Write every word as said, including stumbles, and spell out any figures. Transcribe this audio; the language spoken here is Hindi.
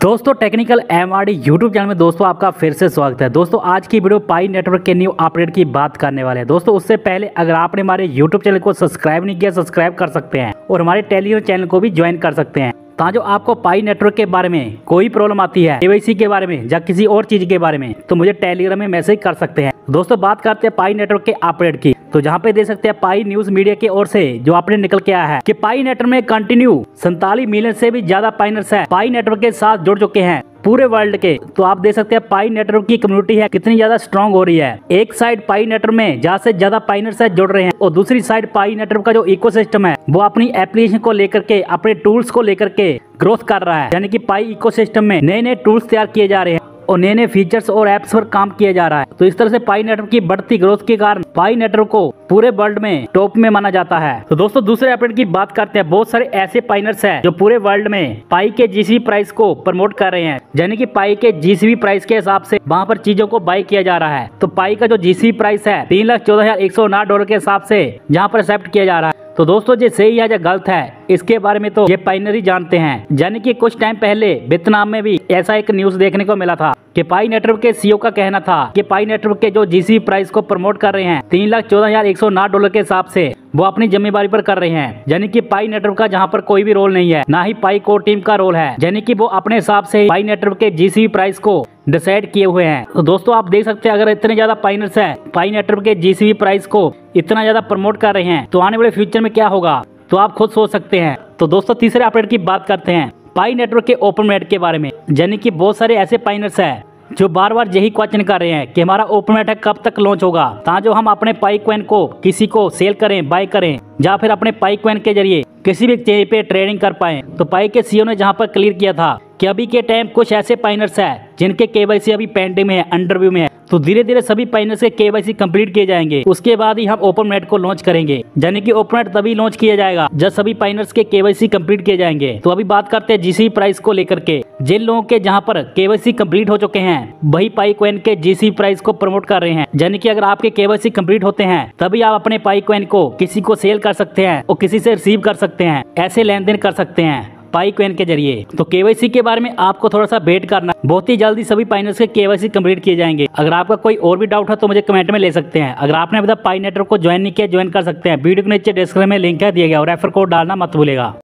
दोस्तों टेक्निकल एमआरडी यूट्यूब चैनल में दोस्तों आपका फिर से स्वागत है। दोस्तों आज की वीडियो पाई नेटवर्क के न्यू अपडेट की बात करने वाले हैं। दोस्तों उससे पहले अगर आपने हमारे यूट्यूब चैनल को सब्सक्राइब नहीं किया सब्सक्राइब कर सकते हैं और हमारे टेलीग्राम चैनल को भी ज्वाइन कर सकते हैं, ताकि आपको पाई नेटवर्क के बारे में कोई प्रॉब्लम आती है, केवाईसी के बारे में या किसी और चीज के बारे में, तो मुझे टेलीग्राम में मैसेज कर सकते हैं। दोस्तों बात करते हैं पाई नेटवर्क के अपडेट की, तो जहाँ पे देख सकते हैं पाई न्यूज मीडिया की ओर से जो अपडेट निकल के आया है कि पाई नेटवर्क में कंटिन्यू सैंतालीस मिलियन से भी ज्यादा पाइनर्स है पाई नेटवर्क के साथ जुड़ चुके हैं पूरे वर्ल्ड के। तो आप देख सकते हैं पाई नेटवर्क की कम्युनिटी है कितनी ज्यादा स्ट्रांग हो रही है। एक साइड पाई नेटवर्क में ज्यादा से ज्यादा पाइनर्स है जुड़ रहे हैं और दूसरी साइड पाई नेटवर्क का जो इकोसिस्टम है वो अपनी एप्लीकेशन को लेकर के, अपने टूल्स को लेकर के ग्रोथ कर रहा है। यानी कि पाई इकोसिस्टम में नए नए टूल्स तैयार किए जा रहे हैं और नए नए फीचर्स और एप्स पर काम किया जा रहा है। तो इस तरह से पाई नेटवर्क की बढ़ती ग्रोथ के कारण पाई नेटवर्क को पूरे वर्ल्ड में टॉप में माना जाता है। तो दोस्तों दूसरे अपडेट की बात करते हैं। बहुत सारे ऐसे पाइनर्स हैं जो पूरे वर्ल्ड में पाई के जीसीबी प्राइस को प्रमोट कर रहे हैं, यानी कि पाई के जीसीबी प्राइस के हिसाब से वहाँ पर चीजों को बाय किया जा रहा है। तो पाई का जो जीसीबी प्राइस है तीन लाख चौदह हजार एक सौ उनाठ डॉलर के हिसाब से यहाँ पर एक्सेप्ट किया जा रहा है। तो दोस्तों ये सही है या गलत है इसके बारे में तो ये पाइनर ही जानते हैं। यानी कि कुछ टाइम पहले वियतनाम में भी ऐसा एक न्यूज देखने को मिला था कि पाई नेटवर्क के सीईओ का कहना था कि पाई नेटवर्क के जो जीसीबी प्राइस को प्रमोट कर रहे हैं तीन लाख चौदह हजार एक सौ उनाठ डॉलर के हिसाब से वो अपनी जिम्मेदारी पर कर रहे हैं। यानी कि पाई नेटवर्क का जहाँ पर कोई भी रोल नहीं है, ना ही पाई कोर टीम का रोल है, यानी कि वो अपने हिसाब से पाई नेटवर्क के जीसीबी प्राइस को डिसाइड किए हुए हैं। तो दोस्तों आप देख सकते हैं अगर इतने ज्यादा पाइनर्स हैं पाई नेटवर्क के जीसीबी प्राइस को इतना ज्यादा प्रमोट कर रहे हैं तो आने वाले फ्यूचर में क्या होगा तो आप खुद सोच सकते हैं। तो दोस्तों तीसरे अपडेट की बात करते हैं पाई नेटवर्क के ओपनमेट के बारे में। यानी कि बहुत सारे ऐसे पाइनर्स हैं जो बार बार यही क्वेश्चन कर रहे हैं कि हमारा ओपनमेट है कब तक लॉन्च होगा, ताकि जो हम अपने पाई कॉइन को किसी को सेल करें, बाय करें या फिर अपने पाई कॉइन के जरिए किसी भी चीज पे ट्रेडिंग कर पाए। तो पाई के सीईओ ने जहां पर क्लियर किया था कि अभी के टाइम कुछ ऐसे पाइनर्स हैं जिनके केवाईसी अभी पेंडिंग में है, अंडरव्यू में है। तो धीरे धीरे सभी पाइनर्स के केवाईसी कंप्लीट किए जाएंगे, उसके बाद ही हम ओपनमेट को लॉन्च करेंगे। यानी कि ओपनमेट तभी लॉन्च किया जाएगा जब सभी पाइनर्स के केवाईसी कंप्लीट किए जाएंगे। तो अभी बात करते हैं जीसीबी प्राइस को लेकर के। जिन लोगों के जहां पर केवाईसी कंप्लीट हो चुके हैं वही पाई कॉइन के जीसीबी प्राइस को प्रमोट कर रहे हैं। यानी कि अगर आपके केवाईसी कंप्लीट होते हैं तभी आप अपने पाई कॉइन को किसी को सेल कर सकते हैं और किसी से रिसीव कर सकते हैं, ऐसे लेन देन कर सकते हैं पाई कॉइन के जरिए। तो केवाईसी के बारे में आपको थोड़ा सा वेट करना, बहुत ही जल्दी सभी पाइनर्स के केवाईसी कंप्लीट किए जाएंगे। अगर आपका कोई और भी डाउट है तो मुझे कमेंट में ले सकते हैं। अगर आपने अभी तक पाई नेटवर्क को ज्वाइन नहीं किया ज्वाइन कर सकते हैं। वीडियो के नीचे डिस्क्रिप्शन में लिंक है दिया गया और रेफर कोड डालना मत भूलेगा।